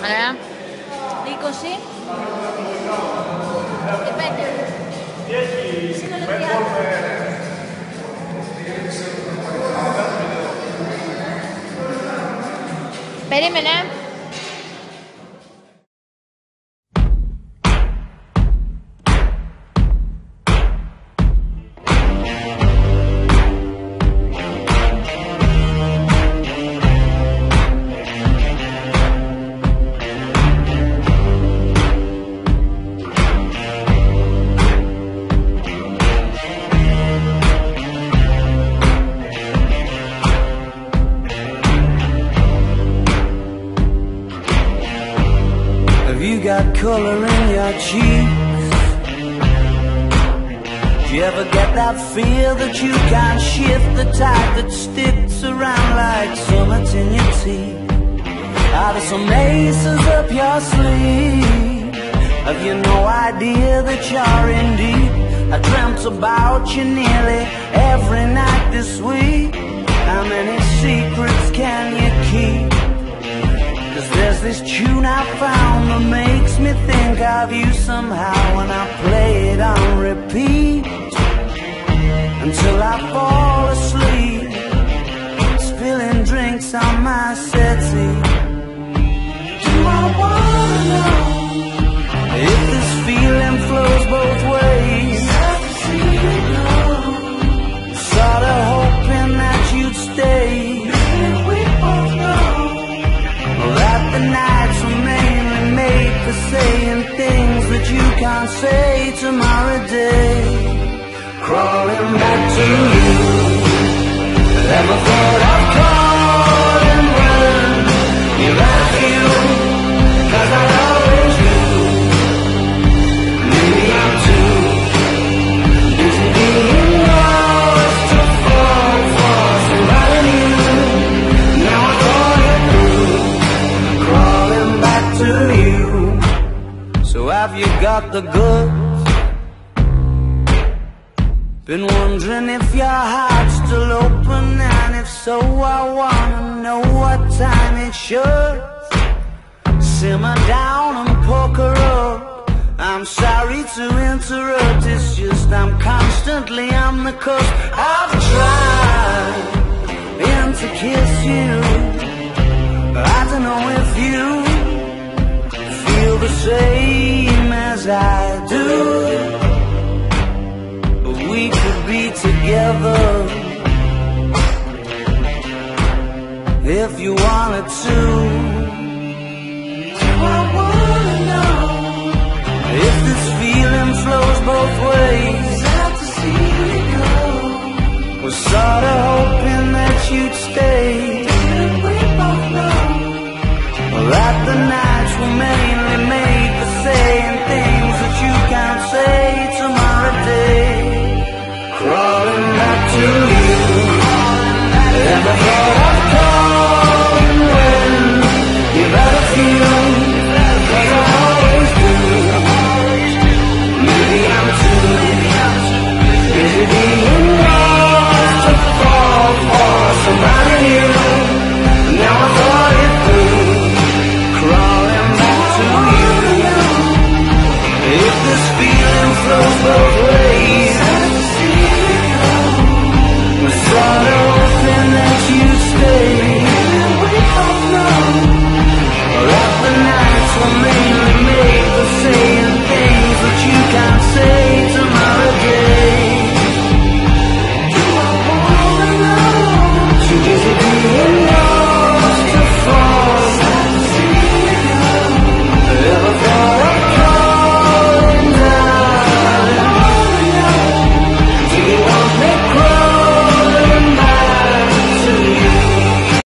20? Dipende. 10 Περίμενε. Got color in your cheeks. Do you ever get that fear that you can't shift, the type that sticks around like summits in your teeth? Are there some aces up your sleeve? Have you no idea that you're in deep? I dreamt about you nearly every night this week. How many secrets can you keep? 'Cause there's this tune I found that makes me think of you somehow, when I play it on repeat until I fall asleep, spilling drinks on my settee. Do I wanna know if this feeling flows both ways? Sorta hoping that you'd stay. That the nights were mainly made for saying things that you can't say tomorrow day. Crawling back to you, never thought I'd calling when you're at you, 'cause I always knew. Maybe I'm too busy being lost to fall for somebody new. Now I thought it through, crawling back to you. So have you got the goods? Been wondering if your heart's still open, and if so, I wanna know what time it should. Simmer down and poker up. I'm sorry to interrupt, it's just I'm constantly on the cusp. I've tried to kiss you, I don't know if you feel the same as I do, but we could be together if you wanted to.